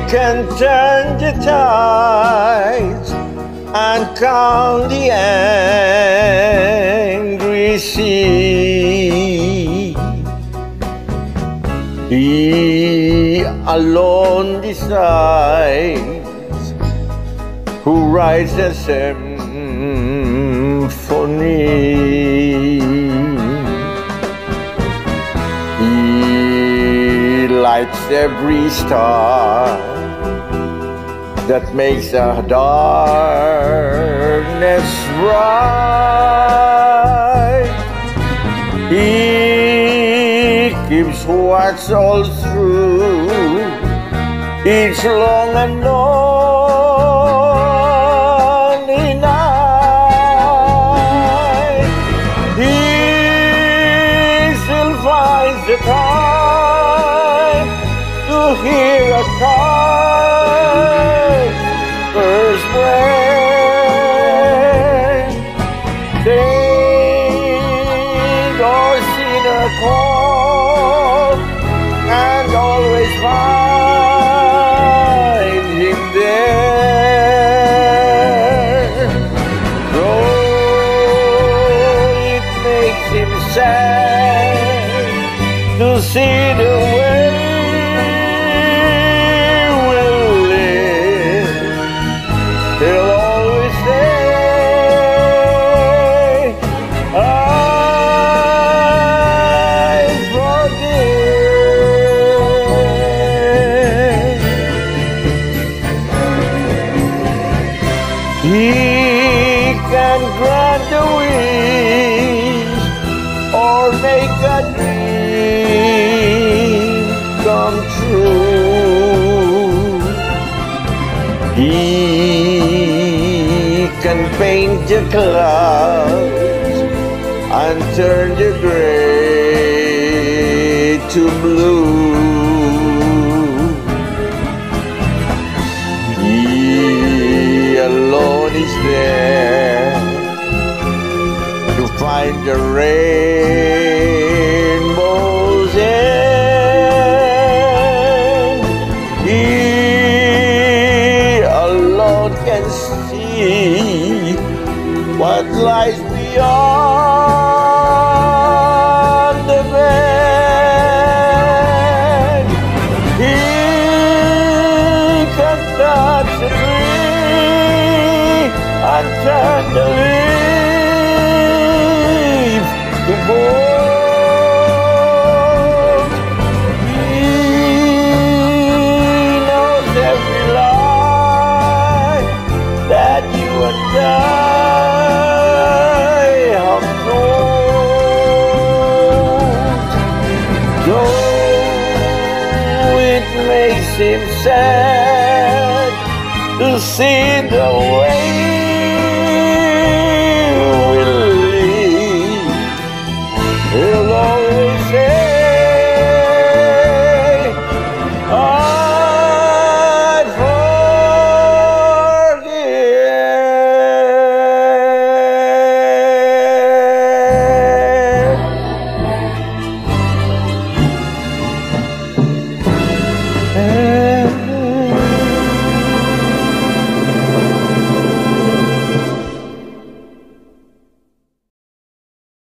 can turn the tides and calm the angry sea. He alone decides who writes a symphony. He lights every star that makes our darkness bright. He keeps watch all through each long and lonely night. He still finds the time to hear a kite first breath, saint or sinner call, and always find him there. Though it makes him sad to see the way he'll always say, I forgive. He can grant a wish or make a dream come true. He can paint the clouds and turn the gray to blue. He alone is there to find the rainbow's end. He alone can see what lies beyond the bend. He can touch the tree and turn the leaf to gold. He knows every lie that you and I have known. Though it may seem sad to see the way